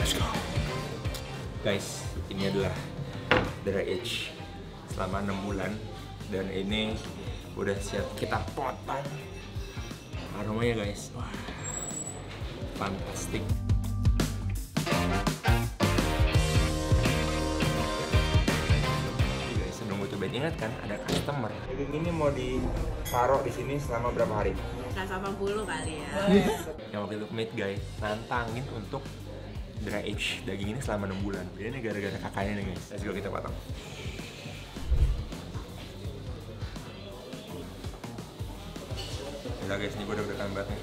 Let's go. Guys, ini adalah dry age selama 6 bulan dan ini udah siap kita potong. Aromanya guys, wah, fantastik. Guys, sebelum gue cobain, ingat kan ada customer. Daging ini mau ditaruh di sini selama berapa hari? 180 kali ya. Yang waktu itu meet guys, nantangin untuk dry age daging ini selama 6 bulan. Ini gara-gara kakaknya nih guys. Let's go, kita potong. Udah guys, ini gue udah tambah nih.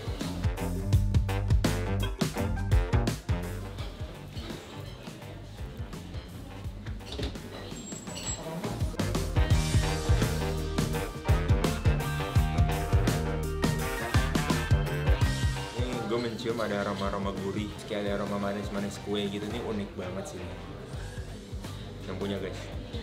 Gue mencium ada aroma-aroma gurih, kayak ada aroma manis-manis kue gitu. Ini unik banget sih yang punya guys.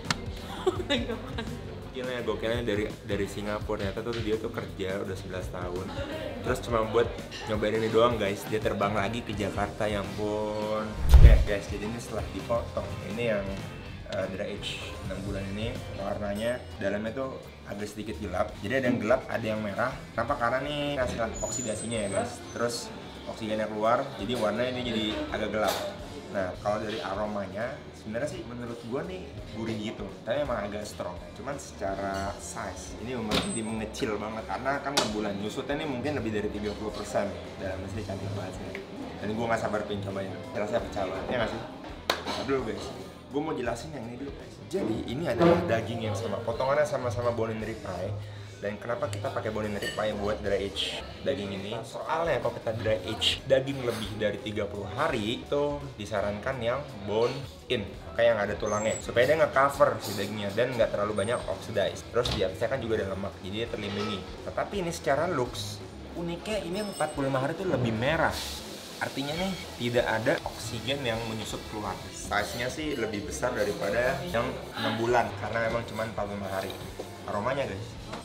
Gokilnya dari Singapura, ternyata tuh dia tuh kerja udah 11 tahun terus cuma buat nyobain ini doang guys. Dia terbang lagi ke Jakarta, ya ampun. Oke guys, jadi ini setelah dipotong, ini yang dry age 6 bulan ini, warnanya dalamnya tuh agak sedikit gelap. Jadi ada yang gelap, ada yang merah. Kenapa? Karena nih hasil oksidasinya ya guys. Terus oksigennya keluar, jadi warnanya ini jadi agak gelap. Nah, kalau dari aromanya sebenarnya sih menurut gua nih gurih gitu, tapi emang agak strong. Cuman secara size ini mengecil banget karena kan 6 bulan. Nyusutnya nih mungkin lebih dari 30%. Dan mesti cantik banget sih. Dan gua nggak sabar pengen cobain. Rasanya pecah banget, ya nggak sih? Nah, dulu guys, gua mau jelasin yang ini dulu guys. Jadi ini adalah daging yang sama, potongannya sama-sama bone in ribeye. Dan kenapa kita pakai bone in ribeye buat dry age daging ini? Soalnya kalau kita dry age daging lebih dari 30 hari itu disarankan yang bone in, kayak yang ada tulangnya, supaya dia nge-cover si dagingnya dan nggak terlalu banyak oxidize. Terus di atasnya kan juga ada lemak, jadi dia terlindungi. Tetapi ini secara looks, uniknya ini yang 45 hari itu lebih merah. Artinya nih tidak ada oksigen yang menyusup keluar. Size-nya sih lebih besar daripada yang 6 bulan karena memang cuma 45 hari. Aromanya guys,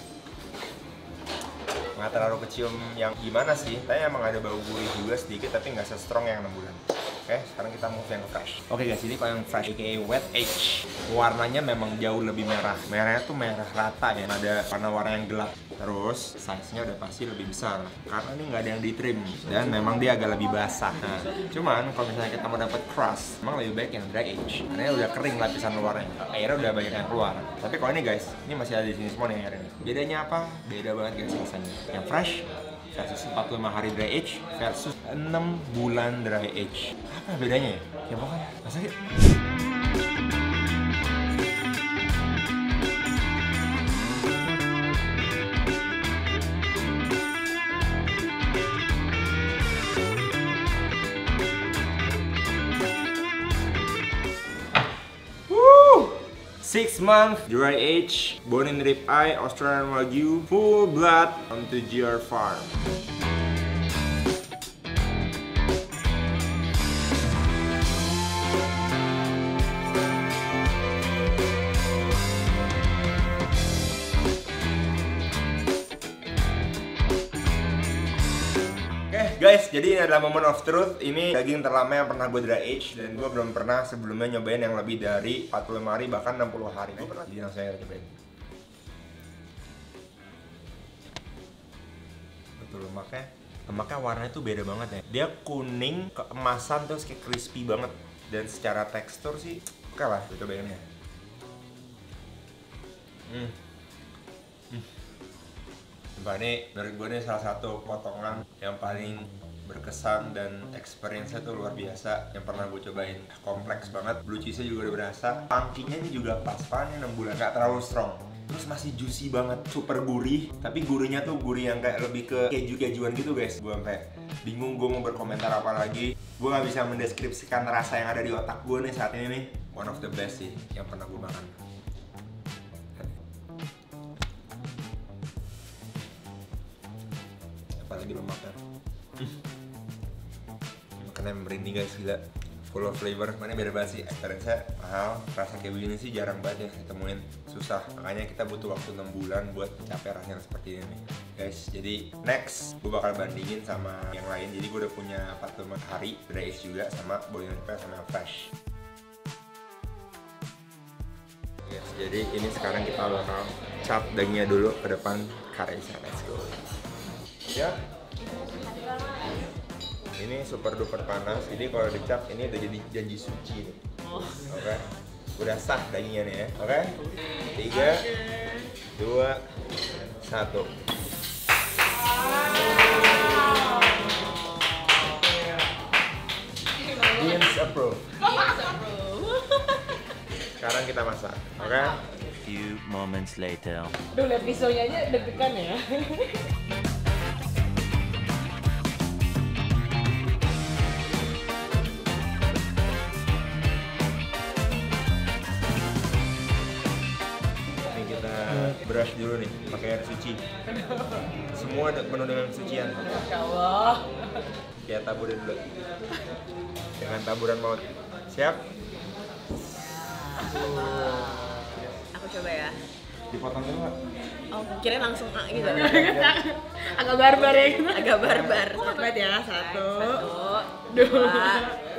nggak terlalu kecium yang gimana sih, tapi emang ada bau gurih juga sedikit, tapi nggak se-strong yang 6 bulan. Oke, sekarang kita move yang ke fresh. Oke guys, ini kalau yang fresh aka wet age, warnanya memang jauh lebih merah. Merahnya tuh merah rata ya, ada warna-warna yang gelap. Terus size-nya udah pasti lebih besar karena ini nggak ada yang di-trim dan memang dia agak lebih basah. Nah, cuman kalau misalnya kita mau dapat crust, memang lebih baik yang dry age karena udah kering lapisan luarnya, airnya udah banyak yang keluar. Tapi kalau ini guys, ini masih ada di sini semua nih airnya. Bedanya apa? Beda banget guys rasanya. Yang fresh versus 45 hari dry age versus 6 bulan dry age. Apa bedanya ya? Ya pokoknya, masa yuk. Woo! 6-month dry age, bone in ribeye, Australian Wagyu, full blood onto GR Farm. Guys, jadi ini adalah moment of truth. Ini daging terlama yang pernah gue dry age dan gue belum pernah sebelumnya nyobain yang lebih dari 45 hari bahkan 60 hari. Gue pernah, jadi langsung aja cobain. Betul, lemaknya warnanya tuh beda banget ya. Dia kuning keemasan terus kayak crispy banget, dan secara tekstur sih oke lah. Gue cobain ya. Ini menurut gue ini salah satu potongan yang paling berkesan dan experience-nya tuh luar biasa yang pernah gue cobain. Kompleks banget, blue cheese-nya juga udah berasa. Pangkinya ini juga pas-pas, 6 bulan, gak terlalu strong. Terus masih juicy banget, super gurih. Tapi gurihnya tuh gurih yang kayak lebih ke keju-kejuan gitu guys. Gue sampai bingung gue mau berkomentar apa lagi. Gue gak bisa mendeskripsikan rasa yang ada di otak gue nih saat ini nih. One of the best sih yang pernah gue makan. Apalagi lemaknya. Makannya merinding guys, gila. full of flavor. Mana beda banget sih, experience-nya mahal. Rasa kayak begini sih jarang banget ya ditemuin, susah. Makanya kita butuh waktu 6 bulan buat capai rasa yang seperti ini guys. Jadi next gue bakal bandingin sama yang lain. Jadi gue udah punya 45 hari dry age juga, sama Boiling Repair sama yang fresh. Yes, jadi ini sekarang kita bakal cap dagingnya dulu ke depan karesnya. Let's go. Ya. Ini super duper panas. Jadi kalau dicap ini udah jadi janji suci nih. Oke. Udah sah dagingnya nih ya. Oke. 3 2 1. Beans approve. Sekarang kita masak, oke? Few moments later. Duh, lihat pisaunya aja deg-degan ya. Ini kita brush dulu nih, pakai air suci. Semua penuh dengan sucian. Masya Allah. Kita taburin dulu. Dengan taburan maut. Siap? Aku coba ya. Dipotong dulu nggak? Oh, kirain langsung A gitu. Agak barbar ya gitu. Agak barbar. Lihat ya, 1 2 3.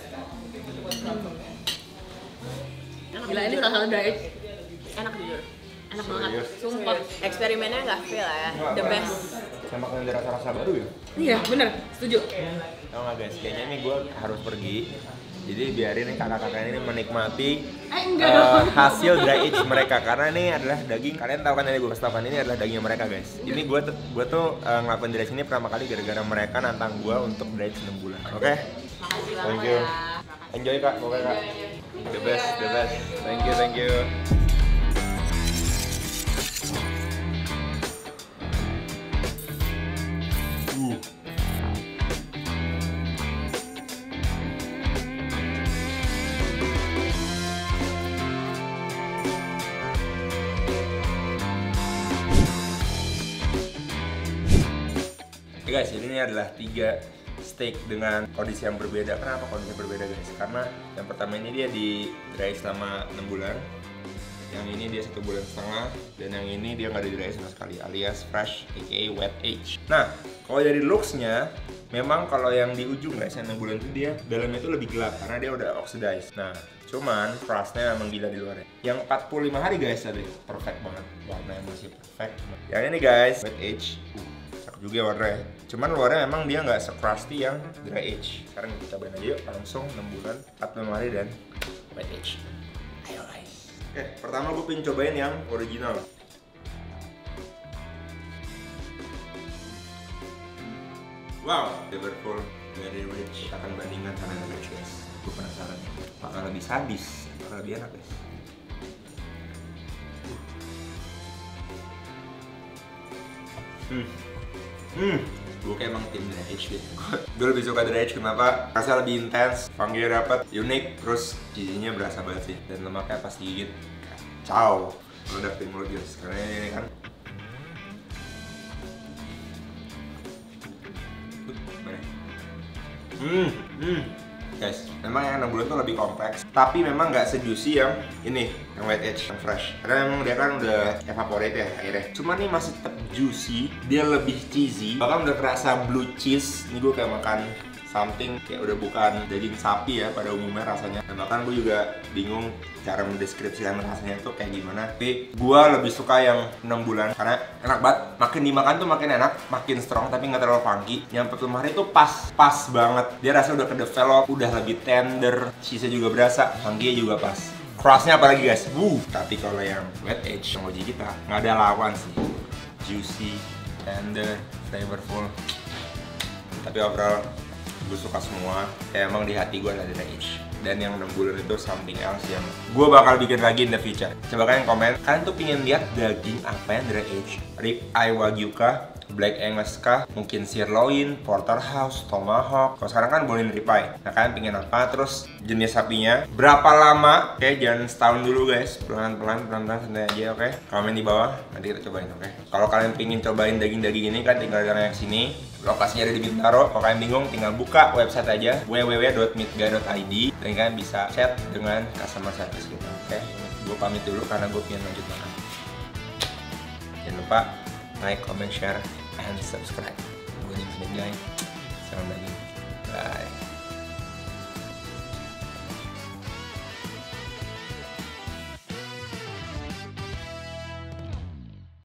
Gila, ini salah satu diet. Enak jujur. Enak banget, Serius? sumpah. Eksperimennya nggak fail ya. The best. Sama kalian ada rasa-rasa baru ya? Iya, bener, setuju. Tau nggak guys, kayaknya nih gue harus pergi. Jadi biarin nih kakak-kakak ini menikmati hasil dry age mereka, karena ini adalah daging. Kalian tahu kan, ini gue kasih tau kan, ini adalah daging mereka guys. Ini gue tuh ngelakuin dry age ini pertama kali gara-gara mereka nantang gue untuk dry age 6 bulan. Oke? Makasih banget. Thank you. Ya. Enjoy kak, pokoknya kak. The best, the best. Thank you, thank you. Guys, ini adalah 3 steak dengan kondisi yang berbeda. Kenapa kondisi yang berbeda guys? Karena yang pertama ini dia di dry selama 6 bulan, yang ini dia 1 bulan setengah, dan yang ini dia nggak di dry sama sekali, alias fresh, aka wet age. Nah, kalau dari looksnya, memang kalau yang di ujung guys, yang 6 bulan itu dia dalamnya itu lebih gelap karena dia udah oxidized. Nah, cuman crustnya emang gila di luarnya. Yang 45 hari guys tadi perfect banget, warnanya masih perfect. Yang ini guys, wet age. Juga warnanya, cuman luarnya emang dia nggak se-crusty yang dry age. Sekarang kita cobain aja yuk, langsung 6 bulan, 45 hari dan wet age. Ayo guys. Oke, pertama gue pengen cobain yang original. Wow, flavorful, very rich. Kita akan bandingkan sama yang rich guys. Gue penasaran, apakah lebih sadis, apakah lebih enak guys. Gue kayak emang tim dry age gitu. Gue lebih suka dry age, kenapa? Rasanya lebih intens, fungi dapet, unik, terus cheesy-nya berasa banget sih. Dan lemaknya pas digigit, kacau. Meledak di mulut guys, karena ini kan guys, memang yang 6 bulan tuh lebih kompleks, tapi memang nggak sejuicy yang ini, yang wet age, yang fresh. Karena memang dia kan udah evaporate ya airnya. Cuman nih masih tetap juicy, dia lebih cheesy, bahkan udah kerasa blue cheese. Ini gue kayak makan something kayak udah bukan daging sapi ya pada umumnya rasanya. Dan bahkan gue juga bingung cara mendeskripsikan rasanya tuh kayak gimana. Tapi gue lebih suka yang 6 bulan karena enak banget. Makin dimakan tuh makin enak, makin strong tapi nggak terlalu funky. Yang 45 hari tuh pas banget. Dia rasanya udah kedevelop, udah lebih tender, cheese-nya juga berasa, funky-nya juga pas. Crustnya apalagi guys, Tapi kalau yang wet age, yang OG kita nggak ada lawan sih. Juicy, tender, flavorful. Tapi overall gue suka semua, kayak emang di hati gue ada dry age. Dan yang 6 bulan itu something else yang gue bakal bikin lagi in the future. Coba kalian komen, kalian tuh pengen lihat daging apa yang dry age? Rib eye wagyu kah? Black Angus kah? Mungkin sirloin, porterhouse, tomahawk. Kalau sekarang kan bone rib eye. Nah kalian pengen apa? Terus jenis sapinya berapa lama? Oke, jangan setahun dulu guys. Pelan-pelan santai aja, oke? Komen di bawah, nanti kita cobain, oke? Kalau kalian pengen cobain daging-daging ini kan tinggal reaksi sini. Lokasinya ada di Bintaro. Kalau kalian bingung, tinggal buka website aja www.meetga.id dan kalian bisa chat dengan customer service kita. Oke, gue pamit dulu karena gue pengen lanjut makan. Jangan lupa like, comment, share, and subscribe.